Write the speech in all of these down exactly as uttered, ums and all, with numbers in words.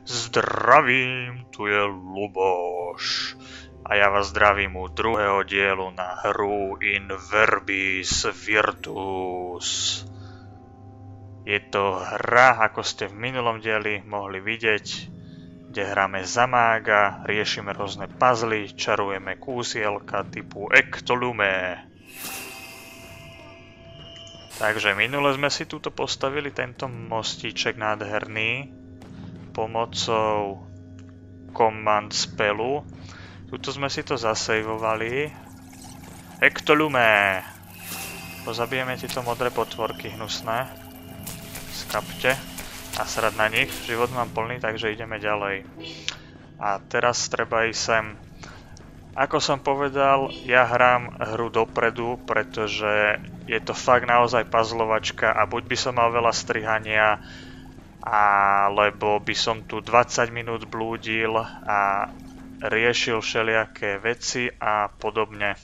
Zdravím, tu je Luboš a ja vás zdravím u druhého dielu na hru In Verbis Virtus. Je to hra, ako ste v minulom dieli mohli vidieť, kde hráme za mága, riešime rôzne puzzly, čarujeme kúsielka typu Ectolume. Takže minule sme si tuto postavili tento mostíček nádherný pomocou command spelu. Tuto sme si to zasejvovali. Ectolume! Pozabijeme tieto modré potvorky hnusné. Skapte. Nasrať na nich. Život mám plný, takže ideme ďalej. A teraz treba ísť sem. Ako som povedal, ja hrám hru dopredu, pretože je to fakt naozaj puzzlovačka a buď by som mal veľa strihania, alebo by som tu dvadsať minút blúdil a riešil všelijaké veci a podobne.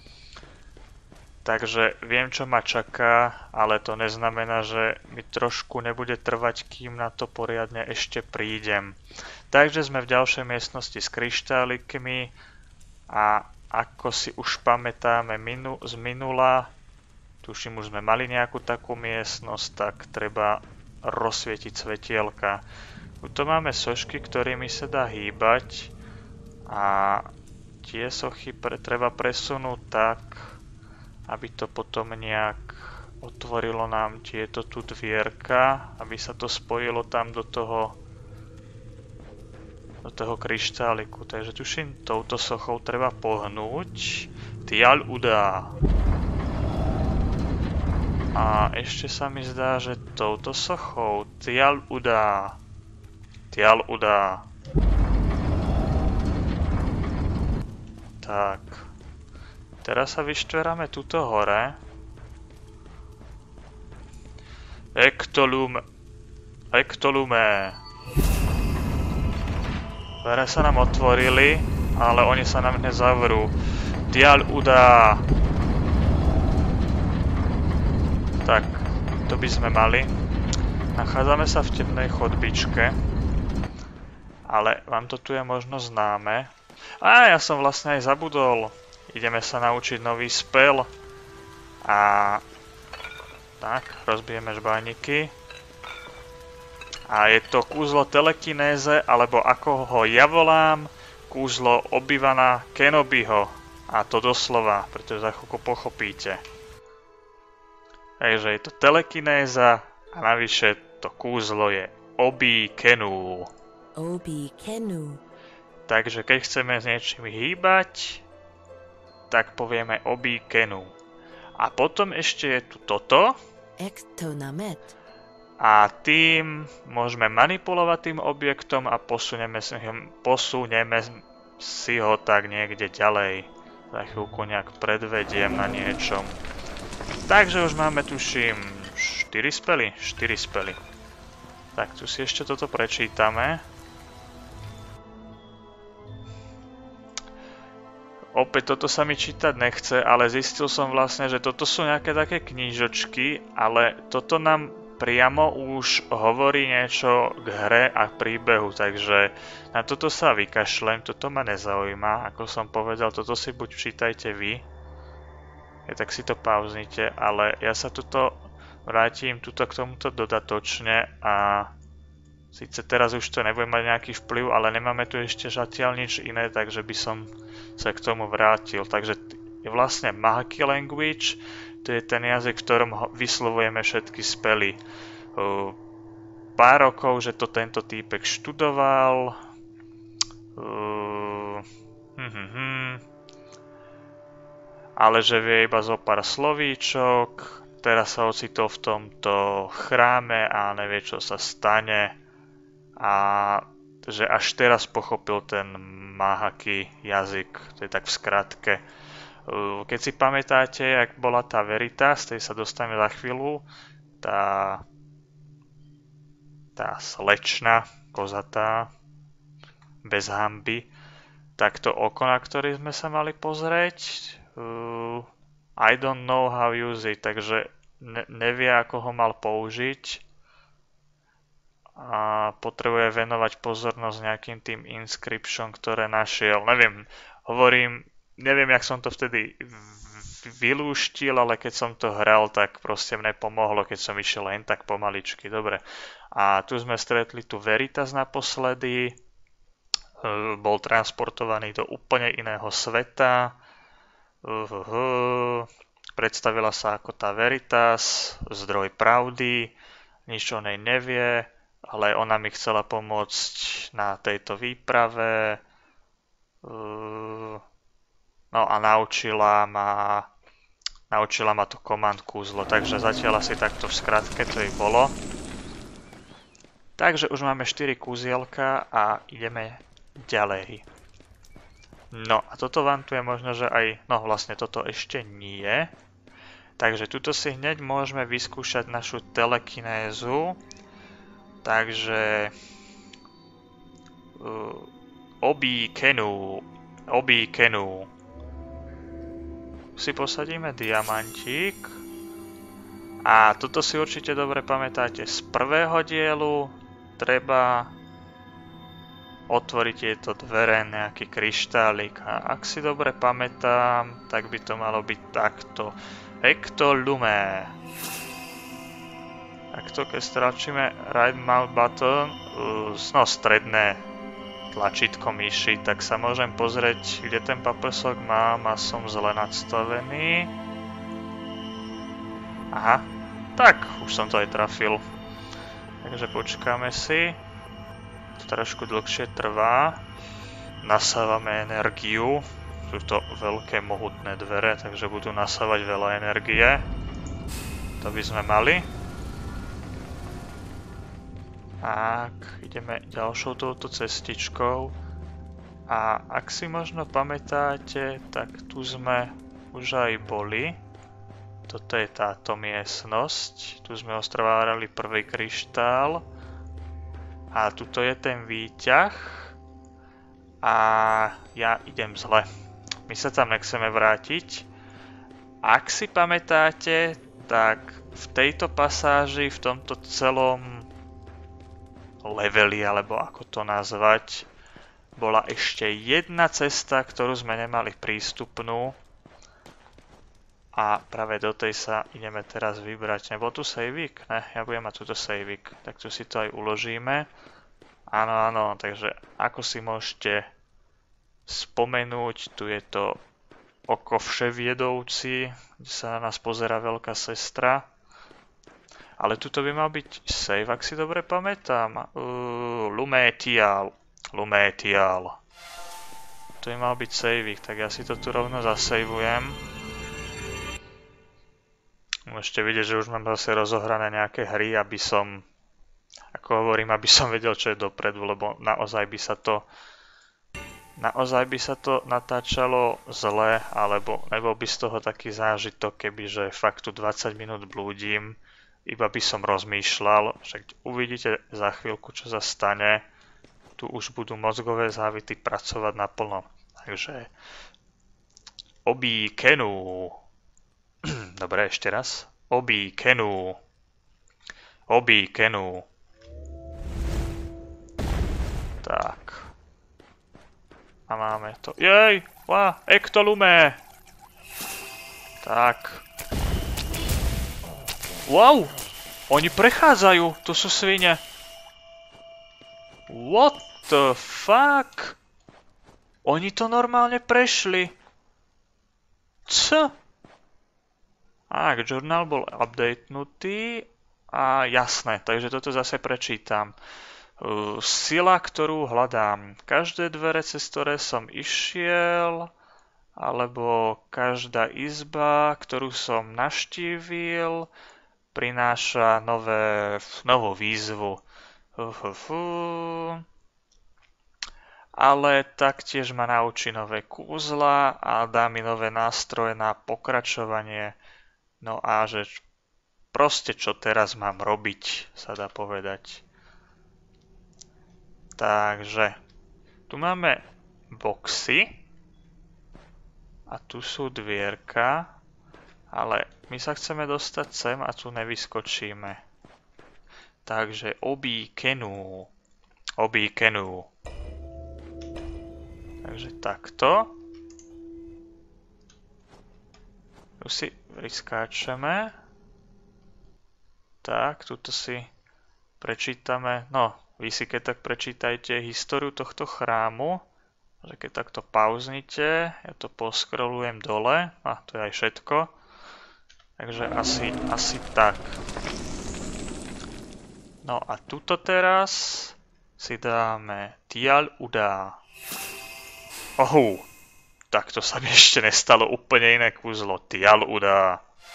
Takže viem, čo ma čaká, ale to neznamená, že mi trošku nebude trvať, kým na to poriadne ešte prídem. Takže sme v ďalšej miestnosti s kryštálikmi a ako si už pamätáme minu z minula, tuším, už sme mali nejakú takú miestnosť, tak treba rozsvietiť svetielka. Tuto máme sošky, ktorými sa dá hýbať a tie sochy pre, treba presunúť tak, aby to potom nejak otvorilo nám tieto tu dvierka, aby sa to spojilo tam do toho do toho kryštáliku. Takže tuším, touto sochou treba pohnúť. Tiaľ udá. A ešte sa mi zdá, že touto sochou tiaľ udá. Tiaľ udá. Tak. Teraz sa vyštveráme tuto hore. Ectolume. Ectolume. Dvere sa nám otvorili, ale oni sa nám nezavrú. Tiaľ udá. Tak, to by sme mali. Nachádzame sa v temnej chodbičke. Ale vám to tu je možno známe. Á, ja som vlastne aj zabudol. Ideme sa naučiť nový spell. A tak, rozbijeme žbániky. A je to kúzlo telekinéze, alebo ako ho ja volám, kúzlo Obi-Wana Kenobiho. A to doslova, pretože za chvíľku pochopíte. Takže je to telekinéza a navyše to kúzlo je Obi-Kenu. Obi-Kenu. Takže keď chceme s niečím hýbať, tak povieme Obi-Kenu. A potom ešte je tu toto. Ectonamet. A tým môžeme manipulovať tým objektom a posunieme si, posunieme si ho tak niekde ďalej. Za chvíľku nejak predvediem na niečom. Takže už máme, tuším, štyri spely? štyri spely. Tak, tu si ešte toto prečítame. Opäť toto sa mi čítať nechce, ale zistil som vlastne, že toto sú nejaké také knížočky, ale toto nám priamo už hovorí niečo k hre a príbehu, takže na toto sa vykašlem, toto ma nezaujíma, ako som povedal, toto si buď čítajte vy, ja, tak si to pauznite, ale ja sa tuto vrátim tuto k tomuto dodatočne a síce teraz už to nebude mať nejaký vplyv, ale nemáme tu ešte zatiaľ nič iné, takže by som sa k tomu vrátil, takže je vlastne Mahaki language. To je ten jazyk, v ktorom vyslovujeme všetky spely. Uh, pár rokov, že to tento týpek študoval. Uh, hm, hm, hm. Ale že vie iba zo pár slovíčok. Teraz sa ocitol v tomto chráme a nevie, čo sa stane. A že až teraz pochopil ten Mahaki jazyk. To je tak v skratke. Keď si pamätáte, jak bola tá Veritas, tej sa dostaneme za chvíľu, tá, tá slečna, kozatá, bez hanby, tak to oko, na ktoré sme sa mali pozrieť, uh, I don't know how use it, takže ne, nevie, ako ho mal použiť. a potrebuje venovať pozornosť nejakým tým inscription, ktoré našiel. Neviem, hovorím, neviem, jak som to vtedy vylúštil, ale keď som to hral, tak proste mne pomohlo, keď som išiel len tak pomaličky. Dobre. A tu sme stretli tu Veritas naposledy. Bol transportovaný do úplne iného sveta. Uh, predstavila sa ako tá Veritas, zdroj pravdy, nič o nej nevie, ale ona mi chcela pomôcť na tejto výprave. Uh, no a naučila ma, naučila ma to command kúzlo, takže zatiaľ asi takto v skratke to jej bolo. Takže už máme štyri kúzielka a ideme ďalej. No a toto vám tu je možno, že aj, no vlastne toto ešte nie. Takže tuto si hneď môžeme vyskúšať našu telekinézu. Takže uh, Obi Kenu, Obi Kenu. Si posadíme diamantík. A toto si určite dobre pamätáte z prvého dielu. Treba otvoriť tieto dvere, nejaký kryštálik. A ak si dobre pamätám, tak by to malo byť takto. Ecto Lume. Takto, keď stlačíme right mouse button, no stredné tlačítko myši, tak sa môžem pozrieť, kde ten paprsok mám a som zle nadstavený. Aha, tak, už som to aj trafil. Takže počkáme si. Trošku dlhšie trvá. Nasávame energiu. Sú to veľké mohutné dvere, takže budú nasávať veľa energie. To by sme mali. Tak, ideme ďalšou touto cestičkou. A ak si možno pamätáte, tak tu sme už aj boli. Toto je táto miestnosť. Tu sme ostrvárali prvý kryštál. A tuto je ten výťah. A ja idem zle. My sa tam nechceme vrátiť. Ak si pamätáte, tak v tejto pasáži, v tomto celom leveli, alebo ako to nazvať, bola ešte jedna cesta, ktorú sme nemali prístupnú. A práve do tej sa ideme teraz vybrať. Nebol tu saveík? Ne, ja budem mať túto saveík. Tak tu si to aj uložíme. Áno, áno, takže ako si môžete spomenúť, tu je to oko vševiedouci, kde sa na nás pozerá veľká sestra. Ale tuto by mal byť save, ak si dobre pamätám. Uh, Lumetial. Lumetial. Tu by mal byť saveík, tak ja si to tu rovno zasejvujem. Môžete vidieť, že už mám zase rozohrané nejaké hry, aby som, ako hovorím, aby som vedel, čo je dopredu, lebo naozaj by sa to naozaj by sa to natáčalo zle, alebo nebol by z toho taký zážitok, kebyže fakt tu dvadsať minút blúdim, iba by som rozmýšľal, však uvidíte za chvíľku, čo sa stane, tu už budú mozgové závity pracovať naplno. Takže Obi Kenu. Dobre, ešte raz. Obi Kenu. Obi Kenu. Tak. A máme to. Jej! Wow, Ecto Lume! Tak. Wow! Oni prechádzajú, tu sú svine. What the fuck? Oni to normálne prešli. Co? Tak, journal bol updatenutý a jasné, takže toto zase prečítam. Uh, sila, ktorú hľadám. Každé dvere, cez ktoré som išiel, alebo každá izba, ktorú som navštívil, prináša nové, novú výzvu. Uh, uh, uh. Ale taktiež ma naučí nové kúzla a dá mi nové nástroje na pokračovanie. No a že proste čo teraz mám robiť, sa dá povedať. Takže tu máme boxy a tu sú dvierka, ale my sa chceme dostať sem a tu nevyskočíme. Takže Obi Kenu. Obi Kenu. Takže takto. Tu si vyskáčeme. Tak, tuto si prečítame. No, vy si keď tak prečítajte históriu tohto chrámu. Že keď takto pauznite, ja to poskrolujem dole. A to je aj všetko. Takže asi, asi tak. No a tuto teraz si dáme Tial Uda. Ohu, tak to sa mi ešte nestalo úplne iné kúzlo. Tial Uda.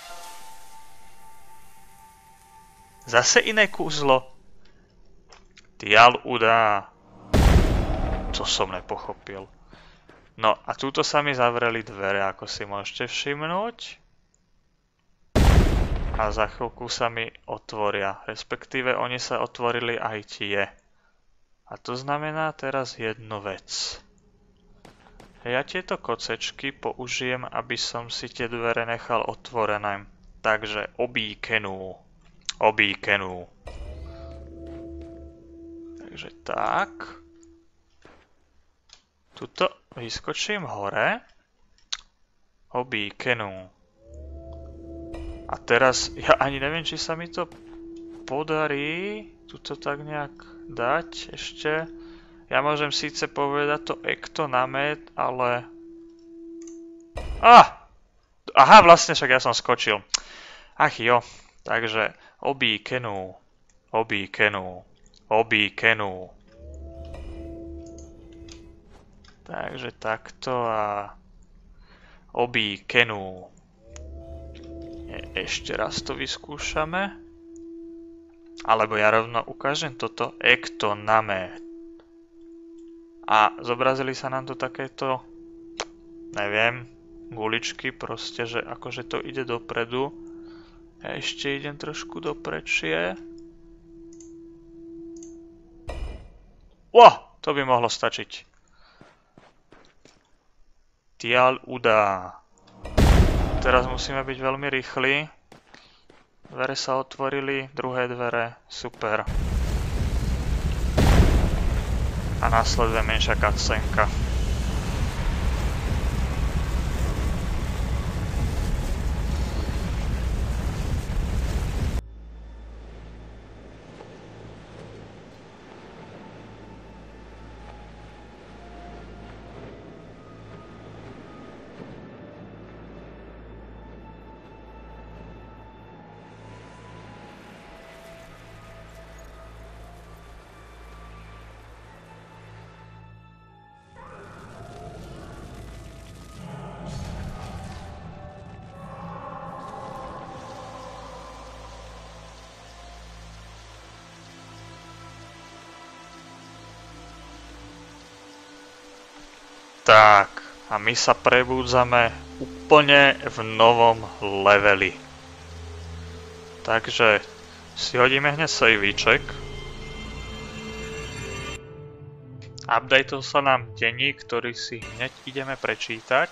Zase iné kúzlo. Tial Uda. To som nepochopil. No a túto sa mi zavreli dvere, ako si môžete všimnúť. A za chvíľku sa mi otvoria. Respektíve oni sa otvorili aj tie. A to znamená teraz jednu vec. Ja tieto kocečky použijem, aby som si tie dvere nechal otvorené. Takže Obi Kenu. Obi Kenu. Takže tak. Tuto vyskočím hore. Obi Kenu. A teraz, ja ani neviem, či sa mi to podarí tuto tak nejak dať ešte. Ja môžem síce povedať to Ektonamet, ale... Ah! Aha, vlastne však ja som skočil. Ach jo, takže Obi Kenu. Obi Kenu. Obi Kenu. Takže takto a Obi Kenu. Ešte raz to vyskúšame. Alebo ja rovno ukážem toto Ektonamet. A zobrazili sa nám tu takéto, neviem, guličky, proste, že akože to ide dopredu. Ja ešte idem trošku doprečie. Wow, to by mohlo stačiť. Tial Uda. Teraz musíme byť veľmi rýchli. Dvere sa otvorili, druhé dvere, super. A následuje menšia cutscenka. Tak, a my sa prebúdzame úplne v novom leveli. Takže si hodíme hneď saveíček. Updateol sa nám denník, ktorý si hneď ideme prečítať.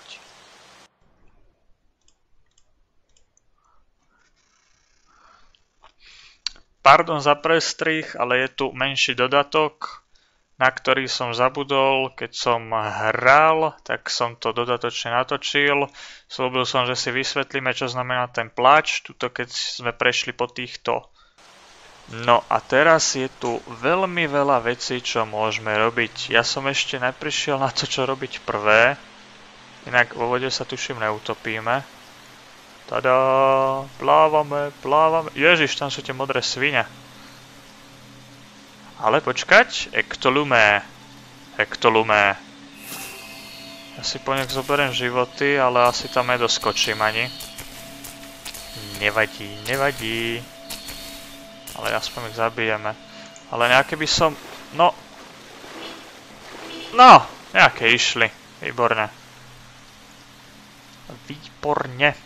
Pardon za prestrih, ale je tu menší dodatok, na ktorý som zabudol, keď som hral, tak som to dodatočne natočil. Slúbil som, že si vysvetlíme, čo znamená ten pláč, tuto keď sme prešli po týchto. No a teraz je tu veľmi veľa vecí, čo môžeme robiť. Ja som ešte neprišiel na to, čo robiť prvé. Inak vo vode sa tuším neutopíme. Tada, plávame, plávame. Ježiš, tam sú tie modré svine. Ale počkať, Ektolumé, Ektolumé. Ja si po nech zoberiem životy, ale asi tam nedoskočím ani. Nevadí, nevadí. Ale aspoň ich zabijeme. Ale nejaké by som, no. No, nejaké išli, výborne. Výborne.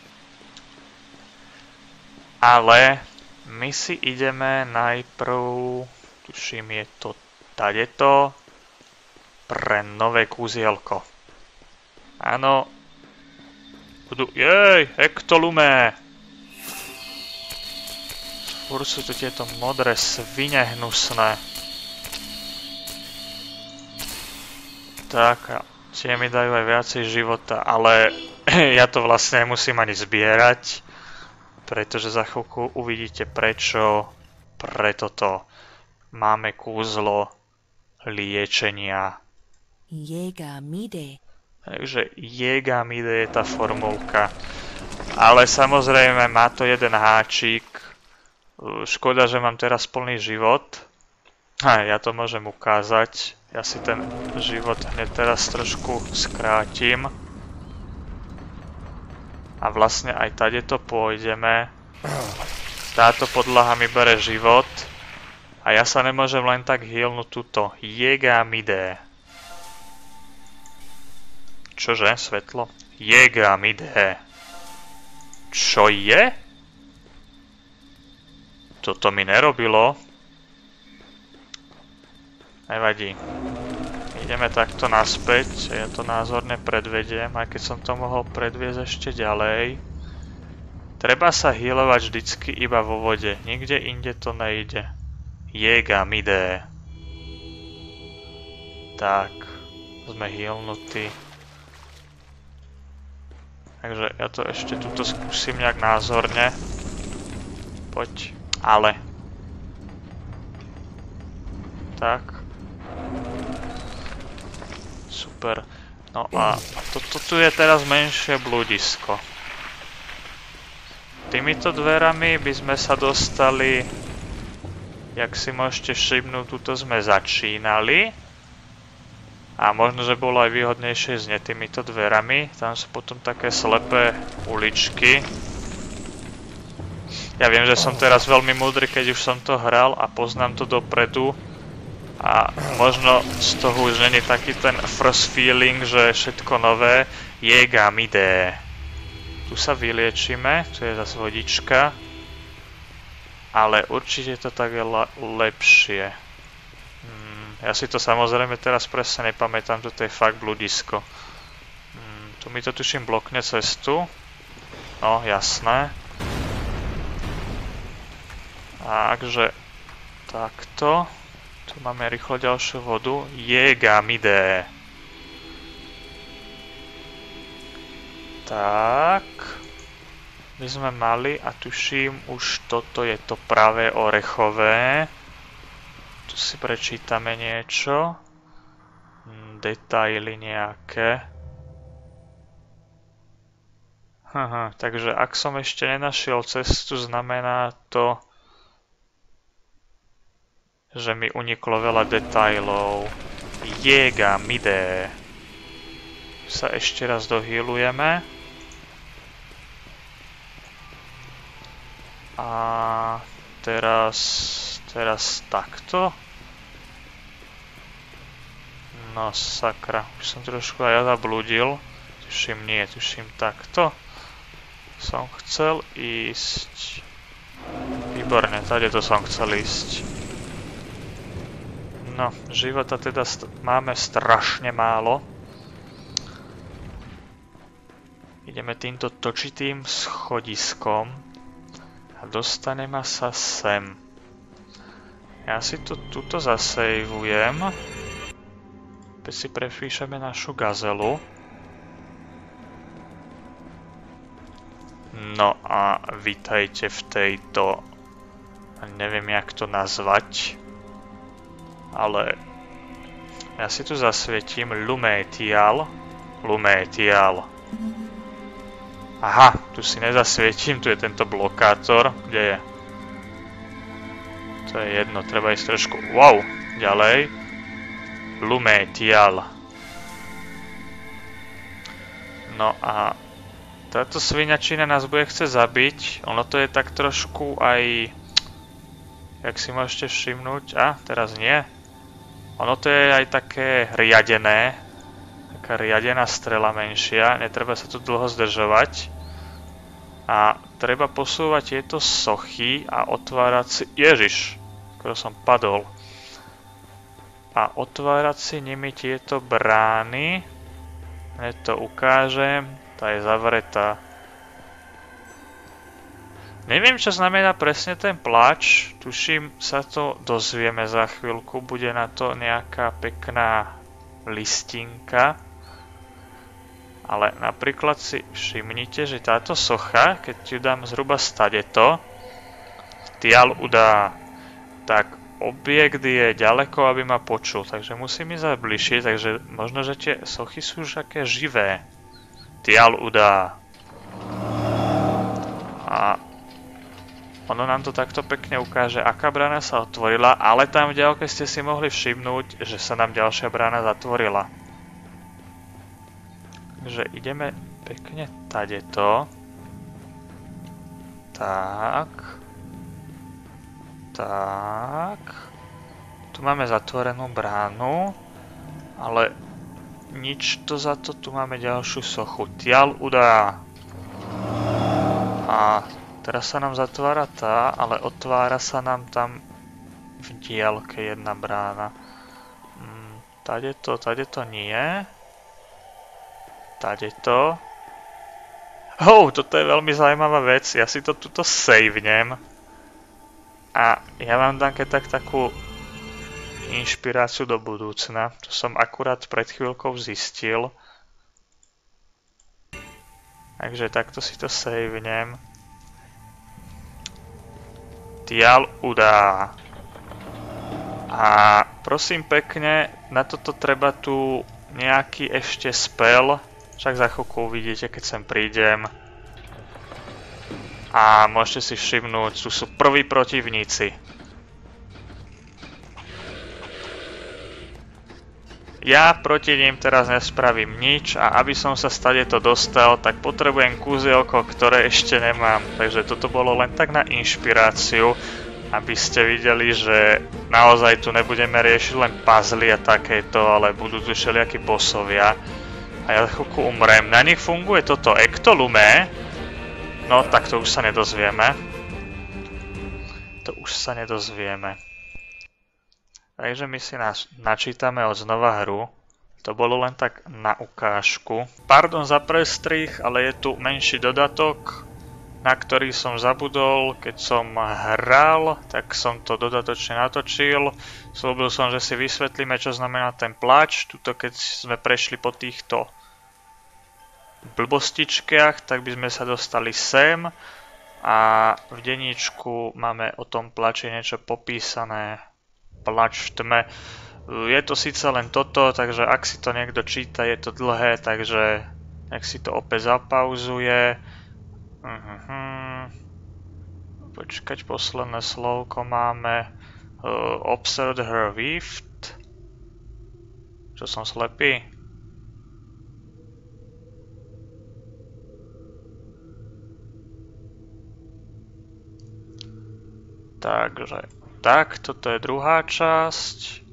Ale my si ideme najprv... Tuším, je to tadeto pre nové kúzielko. Áno. Budú... Jej, Ektolumé. Furt sú tu tieto modré svine hnusné. Tak, a tie mi dajú aj viacej života, ale ja to vlastne nemusím ani zbierať, pretože za chvíľku uvidíte prečo. Preto to máme kúzlo liečenia. Jägamide. Takže Jägamide je tá formulka. Ale samozrejme má to jeden háčik. Škoda, že mám teraz plný život. A ja to môžem ukázať. Ja si ten život hneď teraz trošku skrátim. A vlastne aj tady to pôjdeme. Táto podlaha mi bere život. A ja sa nemôžem len tak healnúť túto Jägamide. Čože? Svetlo? Jägamide. Čo je? Toto mi nerobilo. Nevadí. Ideme takto naspäť. Ja to názorne predvediem, aj keď som to mohol predviesť ešte ďalej. Treba sa healovať vždycky iba vo vode. Nikde inde to nejde. Jägamide. Tak. Sme healnutí. Takže ja to ešte tuto skúsim nejak názorne. Poď. Ale. Tak. Super. No a toto tu je teraz menšie bludisko. Týmito dverami by sme sa dostali, jak si môžete všimnúť, tuto sme začínali. A možno, že bolo aj výhodnejšie znieť týmito dverami. Tam sú potom také slepé uličky. Ja viem, že som teraz veľmi múdry, keď už som to hral a poznám to dopredu. A možno z toho už není taký ten first feeling, že všetko nové. Jägamide. Tu sa vyliečíme, tu je zase vodička. Ale určite to tak je lepšie. Hmm, ja si to samozrejme teraz presne nepamätám, toto je fakt bludisko. Hmm, tu mi to tuším blokne cestu. No, jasné. Takže takto. Tu máme rýchlo ďalšiu vodu. Jägamide. Tak. My sme mali a tuším už toto je to pravé orechové. Tu si prečítame niečo. Detaily nejaké. Haha, takže ak som ešte nenašiel cestu, znamená to, že mi uniklo veľa detailov. Jägamide. Sa ešte raz dohealujeme. A teraz, teraz takto. No sakra, už som trošku aj ja zablúdil. Tuším nie, tuším takto. Som chcel ísť. Výborne, tady to som chcel ísť. No, života teda st- máme strašne málo. Ideme týmto točitým schodiskom a dostaneme sa sem. Ja si to tuto zasejvujem. Opäť si prepíšeme našu gazelu. No a vítajte v tejto... Neviem, jak to nazvať. Ale ja si tu zasvietím Lumetial. Lumetial. Aha, tu si nezasvietím, tu je tento blokátor. Kde je? To je jedno, treba ísť trošku... Wow, ďalej. Lumetial. No a táto sviňačina nás bude chce zabiť. Ono to je tak trošku aj... Jak si môžete všimnúť... A, teraz nie. Ono to je aj také riadené. Taká riadená strela menšia. Netreba sa tu dlho zdržovať. A treba posúvať tieto sochy a otvárať si... Ježiš! Skoro som padol. A otvárať si nimi tieto brány. Hneď to ukážem. Tá je zavretá. Neviem, čo znamená presne ten plač. Tuším, sa to dozvieme za chvíľku. Bude na to nejaká pekná listinka. Ale napríklad si všimnite, že táto socha, keď ju dám zhruba stadeto, tiaľ udá, tak objekt je ďaleko, aby ma počul. Takže musím ísť bližšie, takže možno, že tie sochy sú už také živé. Tiaľ udá. A ono nám to takto pekne ukáže, aká brána sa otvorila, ale tam v ďalke ste si mohli všimnúť, že sa nám ďalšia brána zatvorila. Takže ideme pekne tadeto. Tak. Tak. Tu máme zatvorenú bránu, ale nič to za to, tu máme ďalšiu sochu. Tiaľ udá. A teraz sa nám zatvára tá, ale otvára sa nám tam v diaľke jedna brána. Hmm, tadeto, tadeto nie. Tadeto. Oh, toto je veľmi zaujímavá vec. Ja si to tuto savenem. A ja vám dám keď tak takú inšpiráciu do budúcna. To som akurát pred chvíľkou zistil. Takže takto si to savenem. Tiaľ udá. A prosím pekne, na toto treba tu nejaký ešte spell. Však za chvíľku uvidíte, keď sem prídem. A môžete si všimnúť, tu sú prví protivníci. Ja proti ním teraz nespravím nič a aby som sa stadeto dostal, tak potrebujem kúzielko, ktoré ešte nemám. Takže toto bolo len tak na inšpiráciu, aby ste videli, že naozaj tu nebudeme riešiť len puzzly a takéto, ale budú tu všelijakí bossovia. A ja chvíľku umrem. Na nich funguje toto Ectolume. No, tak to už sa nedozvieme. To už sa nedozvieme. Takže my si načítame od znova hru. To bolo len tak na ukážku. Pardon za prestrih, ale je tu menší dodatok, na ktorý som zabudol, keď som hral, tak som to dodatočne natočil. Slúbil som, že si vysvetlíme, čo znamená ten plač. Tuto keď sme prešli po týchto blbostičkách, tak by sme sa dostali sem. A v denníčku máme o tom plači niečo popísané. Plač v tme. Je to síce len toto, takže ak si to niekto číta, je to dlhé, takže nech si to opäť zapauzuje. Uh-huh. Počkať, posledné slovko máme. Uh, observe her rift. Čo som slepý? Takže, tak, toto je druhá časť.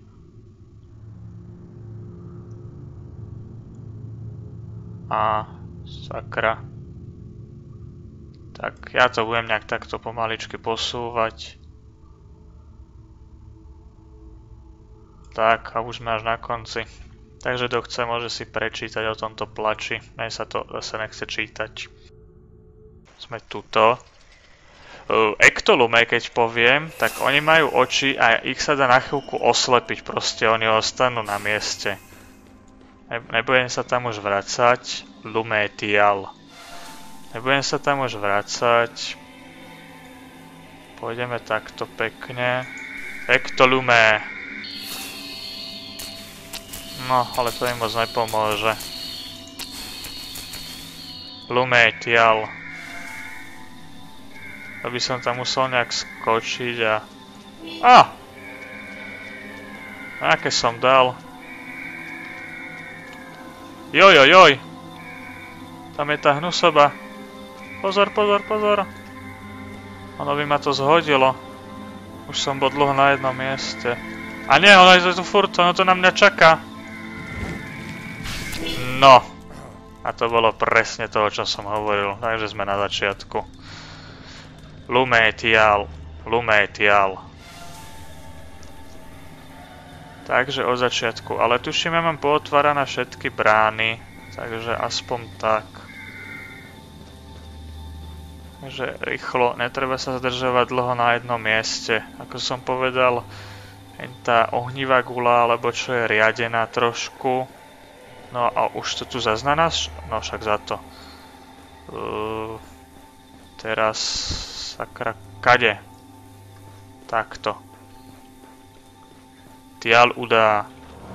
A, sakra. Tak, ja to budem nejak takto pomaličky posúvať. Tak, a už sme až na konci. Takže kto chce, môže si prečítať o tomto plači. Mne sa to zase nechce čítať. Sme tuto. Ectolume, keď poviem, tak oni majú oči a ich sa dá na chvíľku oslepiť, proste oni ostanú na mieste. Nebudem sa tam už vracať. Lumetial. Nebudem sa tam už vracať. Pôjdeme takto pekne. Ectolume. No, ale to im moc nepomôže. Lumetial. Aby som tam musel nejak skočiť a... Á! Aké som dal? Joj, joj, joj! Tam je tá hnusoba. Pozor, pozor, pozor! Ono by ma to zhodilo. Už som bol dlho na jednom mieste. A nie, ono je tu furt, ono to na mňa čaká. No! A to bolo presne to, o čom som hovoril. Takže sme na začiatku. Lumetial, Lumetial. Takže od začiatku, ale tuším, ja mám pootvárané všetky brány, takže aspoň tak. Takže rýchlo, netreba sa zdržovať dlho na jednom mieste. Ako som povedal, tá ohnivá gula, alebo čo je riadená trošku. No a už to tu zas na nás? No však za to. Uh, teraz sakra, kade? Takto. Tiaľ udá.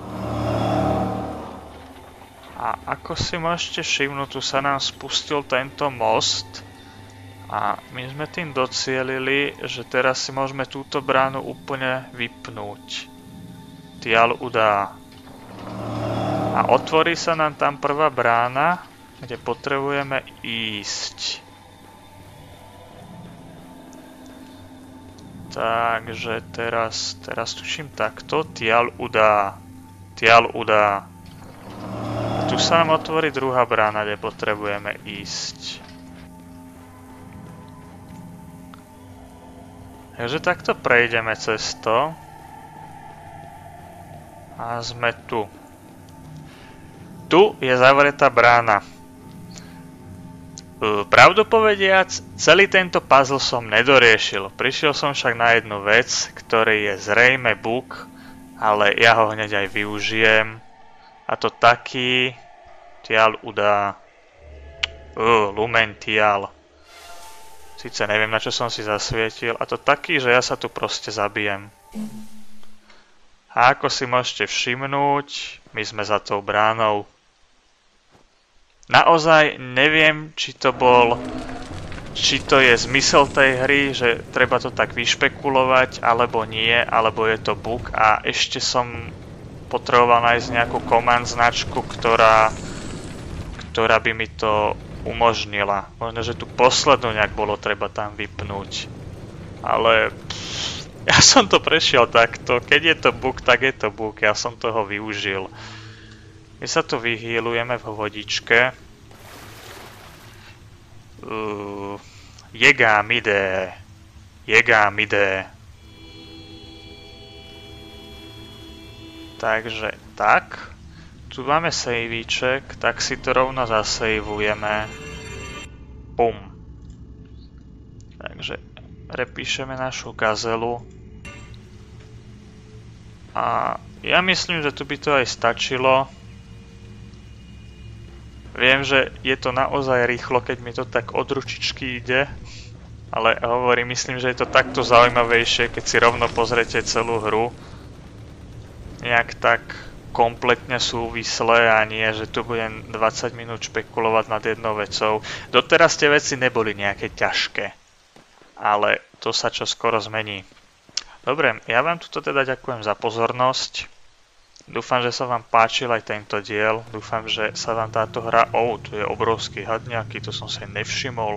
A ako si môžete všimnúť, tu sa nám spustil tento most. A my sme tým docielili, že teraz si môžeme túto bránu úplne vypnúť. Tiaľ udá. A otvorí sa nám tam prvá brána, kde potrebujeme ísť. Takže teraz, teraz tuším takto. Tiaľ udá. Tiaľ udá. Tu sa nám otvorí druhá brána, kde potrebujeme ísť. Takže takto prejdeme cez to. A sme tu. Tu je zavretá brána. Pravdu povediac, celý tento puzzle som nedoriešil. Prišiel som však na jednu vec, ktorý je zrejme bug, ale ja ho hneď aj využijem. A to taký... Tiaľ udá... Uh, lumen tiaľ. Sice neviem, na čo som si zasvietil. A to taký, že ja sa tu proste zabijem. A ako si môžete všimnúť, my sme za tou bránou. Naozaj neviem, či to bol... Či to je zmysel tej hry, že treba to tak vyšpekulovať, alebo nie, alebo je to bug. A ešte som potreboval nájsť nejakú command značku, ktorá... ktorá by mi to umožnila. Možno, že tu poslednú nejak bolo treba tam vypnúť. Ale pff, ja som to prešiel takto. Keď je to bug, tak je to bug. Ja som toho využil. My sa tu vyhýlujeme v vodičke. Uh, Jega mide. Jega mide. Takže tak. Tu máme sejvíček, tak si to rovno zasejvujeme. Pum. Takže prepíšeme našu gazelu. A ja myslím, že tu by to aj stačilo. Viem, že je to naozaj rýchlo, keď mi to tak od ručičky ide. Ale hovorím, myslím, že je to takto zaujímavejšie, keď si rovno pozrete celú hru. Nejak tak... kompletne súvislé a nie, že tu budem dvadsať minút špekulovať nad jednou vecou. Doteraz tie veci neboli nejaké ťažké, ale to sa čo skoro zmení. Dobre, ja vám tuto teda ďakujem za pozornosť. Dúfam, že sa vám páčil aj tento diel. Dúfam, že sa vám táto hra... Ó, tu je obrovský had nejaký, to som si nevšimol.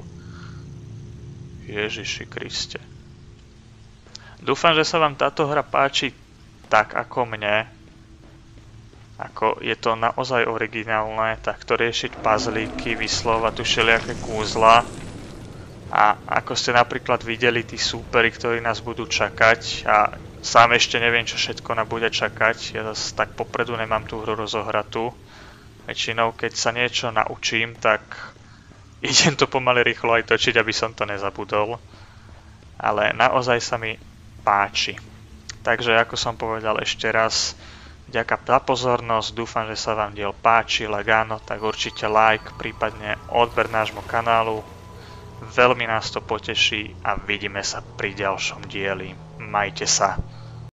Ježiši Kriste. Dúfam, že sa vám táto hra páči tak ako mne. Ako je to naozaj originálne, takto riešiť puzzlíky, vyslovať tu všelijaké kúzla. A ako ste napríklad videli, tí súperi, ktorí nás budú čakať, a sám ešte neviem, čo všetko nás bude čakať, ja zase tak popredu nemám tú hru rozohratú. Väčšinou, keď sa niečo naučím, tak idem to pomaly rýchlo aj točiť, aby som to nezabudol. Ale naozaj sa mi páči. Takže ako som povedal ešte raz, ďakujem za pozornosť, dúfam, že sa vám diel páčil, ak áno, tak určite like, prípadne odber nášmu kanálu. Veľmi nás to poteší a vidíme sa pri ďalšom dieli. Majte sa.